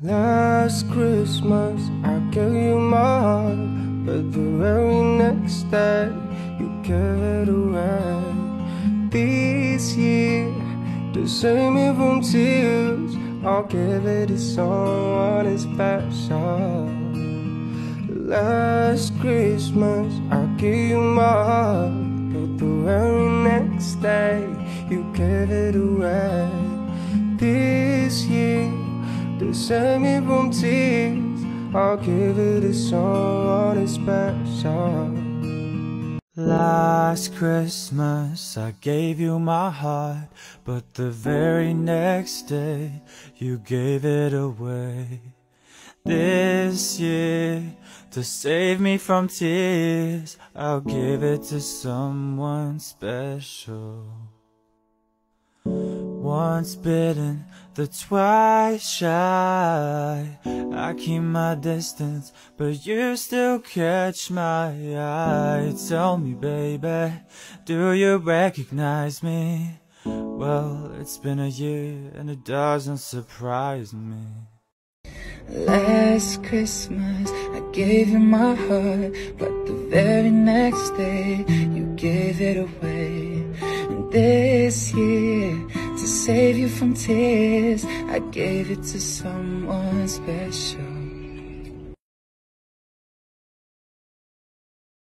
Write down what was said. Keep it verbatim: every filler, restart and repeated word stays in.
Last Christmas I gave you my heart, but the very next day you gave it away. This year, to save me from tears, I'll give it to someone special. Last Christmas I gave you my heart, but the very next day you gave it away. This year, to save me from tears, I'll give it to someone special. Last Christmas I gave you my heart, but the very next day you gave it away. This year, to save me from tears, I'll give it to someone special. Once bitten, the twice shy, I keep my distance, but you still catch my eye. Tell me, baby, do you recognize me? Well, it's been a year and it doesn't surprise me. Last Christmas I gave you my heart, but the very next day you gave it away. And this year, to save you from tears, I gave it to someone special.